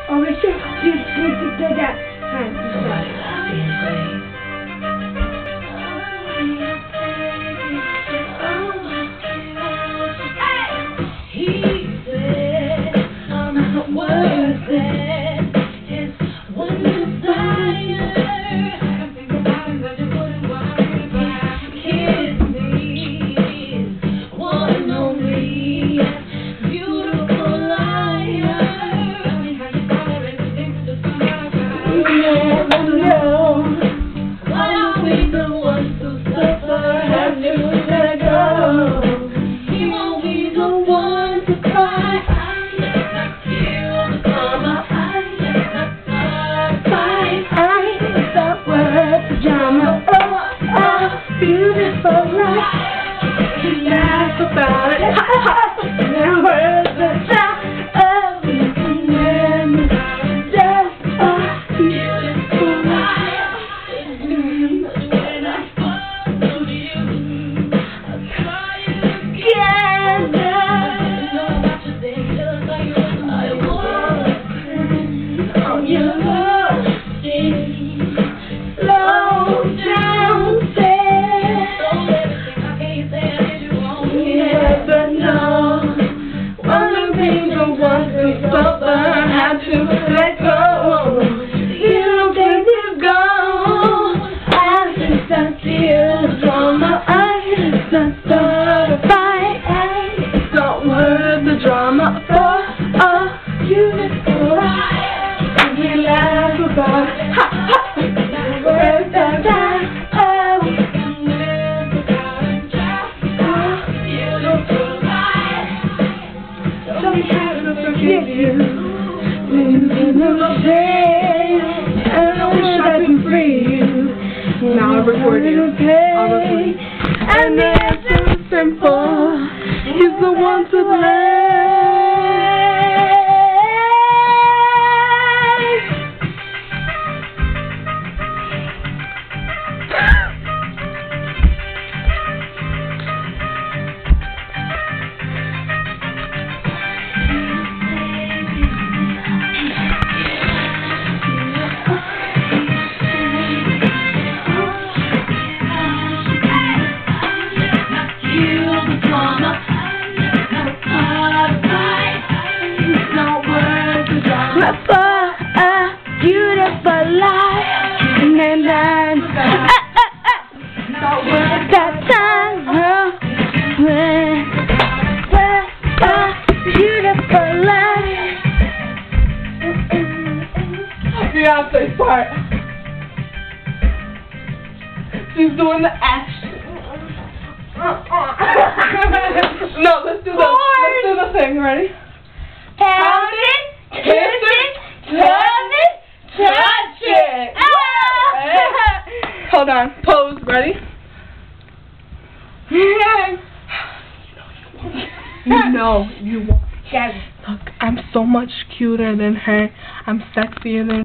Oh, we should do that. He said, I'm not worth it. It's one desire. Kiss me, one only. Beautiful liar. Tell me how you follow everything to somebody. You never know. Why are we the ones who suffer? Have to let go. He won't be the one to cry. I not feel the drama. I not fight. I stop worth the drama. Oh, beautiful life. You laugh about it. Now worth the time. Oh, remember just a beautiful life. When I follow you, I try together. Know what you think, just like I was. Oh, you love me. Slow down, say. Stole everything I can't say I did you wrong. You never know. One of things I want to suffer, have to let go. You don't think you go. I just don't feel the drama. I just don't start a fight. It's not worth the drama for a beautiful life. And we laugh about it. Ha ha. Worth the time. Oh, Beautiful life. show me how to forgive you. Losing the shame. And I wish I could free you. Now I'll record you. I'll record you. And the answer is simple. He's the one to for a beautiful life, and then not worth that time, for a beautiful life. Beyonce's part. She's doing the action. No, let's do the thing. Ready? Pound it, kiss it, love it, touch it. Hold on. Pose. Ready? You know you want. Look, I'm so much cuter than her. I'm sexier than